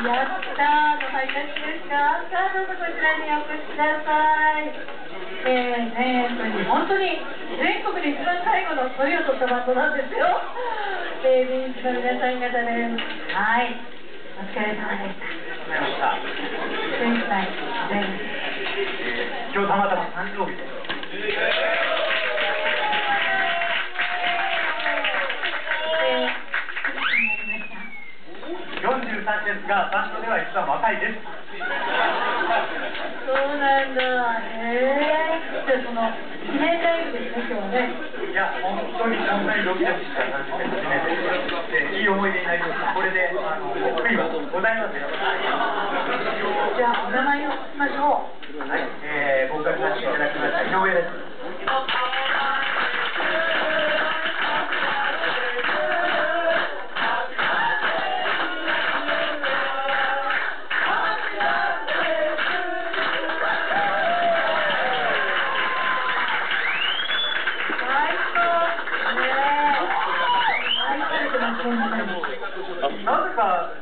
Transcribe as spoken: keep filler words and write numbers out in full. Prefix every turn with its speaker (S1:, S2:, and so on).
S1: やったーのハイタッチですか。さあどうぞこちらにお越しください。えーね、本当に全国で一番最後の鳥を取ったバンドなんですよ。えー、ビーチの皆さん方です。はい、お疲れ様でした。
S2: ありがとうございました。
S1: 前回前回、
S2: えー、今日たまたま誕生日です。よんじゅうさんですが、バンドでは一番若いです。
S1: そうなんだ。へえー。じゃあその記念ライブですね、今日はね。
S2: いや、本当にこんなにドキドキした感じで初めてで、いい思い出になりました。これで、あの、悔いはございません。
S1: じゃあ、お名前を聞きましょう。
S2: はい、えー、僕がさせていただきました井上です。なぜか